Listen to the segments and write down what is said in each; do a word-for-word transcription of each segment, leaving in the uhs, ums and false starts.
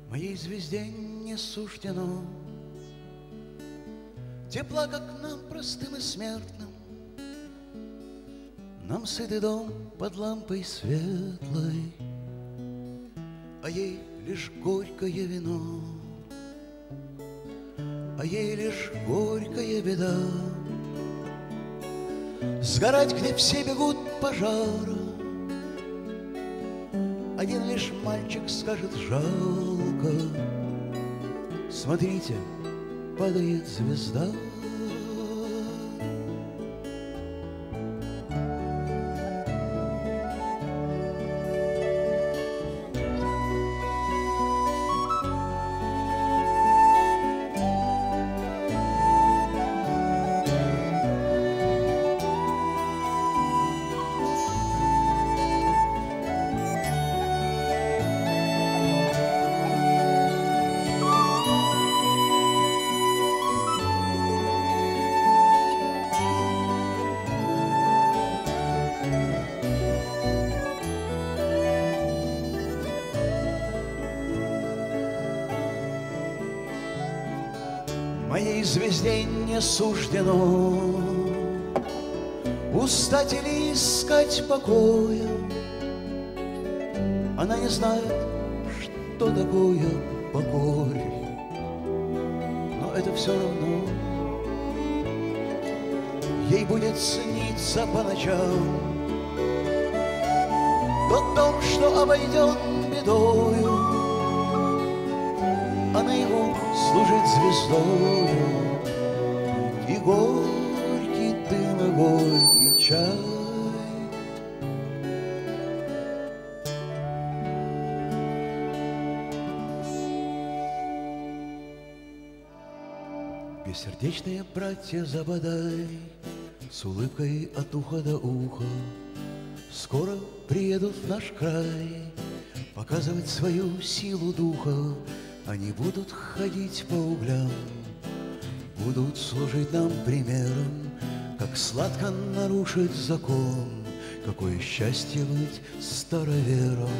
Моей звезде не суждено тепла, как нам, простым и смертным. Нам сытый дом под лампой светлой, а ей лишь горькое вино, а ей лишь горькая беда. Сгорать, где все бегут пожара, один лишь мальчик скажет жалко. Смотрите, падает звезда. Моей звезде не суждено устать или искать покоя. Она не знает, что такое покой, но это все равно. Ей будет сниться по ночам тот дом, что обойден бедою, а наяву служит звездою и горький дым, и горький чай. Бессердечные братья Забадай с улыбкой от уха до уха скоро приедут в наш край показывать свою силу духа. Они будут ходить по углям, будут служить нам примером, как сладко нарушить закон, какое счастье быть старовером.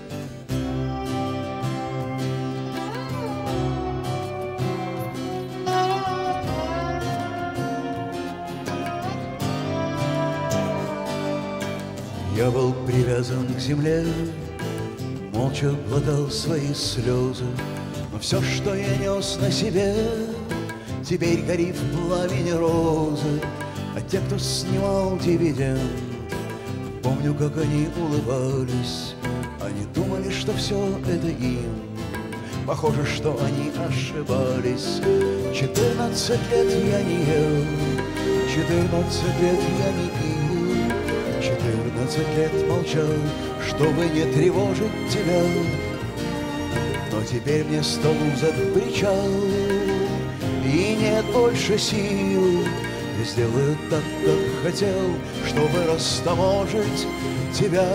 Я был привязан к земле, молча глотал свои слезы, но все, что я нес на себе, теперь горит в пламени розы. А те, кто снимал дивиденд, помню, как они улыбались. Они думали, что все это им. Похоже, что они ошибались. Четырнадцать лет я не ел, четырнадцать лет я не пил, четырнадцать лет молчал, чтобы не тревожить тебя. Но теперь мне сто лузок причал, и нет больше сил. Я сделаю так, как хотел, чтобы растаможить тебя.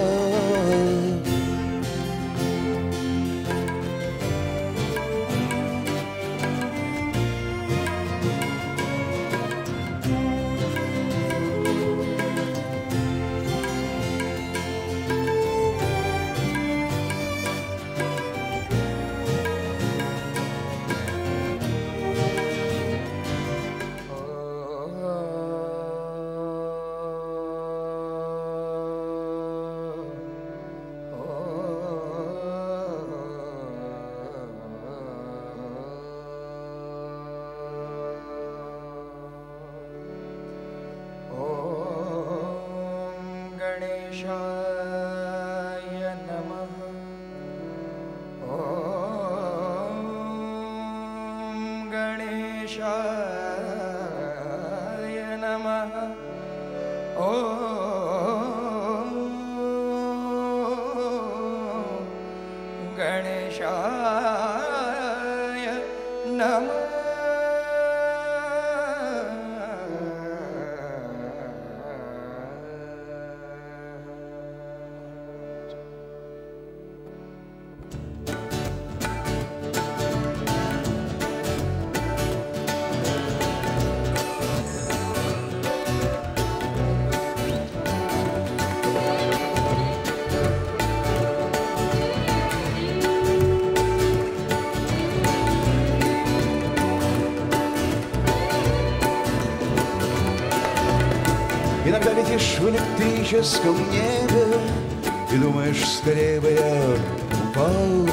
Иногда летишь в электрическом небе и думаешь, скорее бы я упал.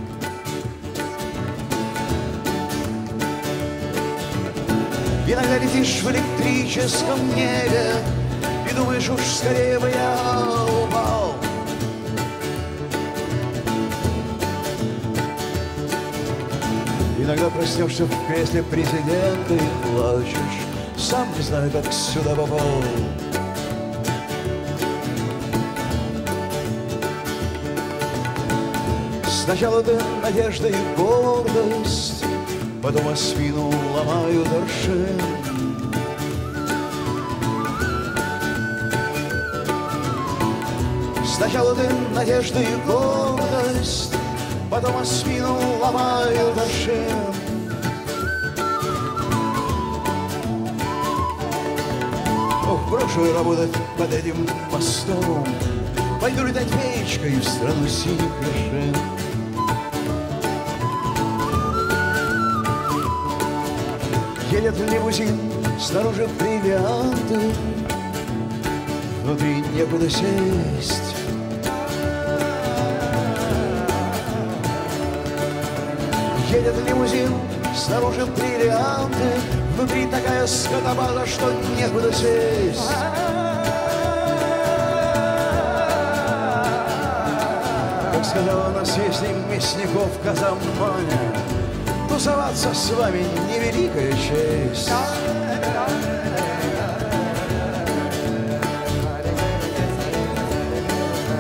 Иногда летишь в электрическом небе и думаешь, уж скорее бы я упал. Иногда проснешься в кресле президента и плачешь, сам не знаю, как сюда попал. Сначала ты надежда и гордость, потом о спину ломают аршин. Сначала ты надежда и гордость, потом о спину ломают аршин. Ох, брошу я работать под этим мостом, пойду летать печкой в страну синих вершин. Едет лимузин, снаружи бриллианты, внутри некуда сесть. Едет лимузин, снаружи бриллианты, внутри такая скотобаза, что некуда сесть. Как сказал у нас есть Мясников Казаманя, тусоваться с вами невеликая честь.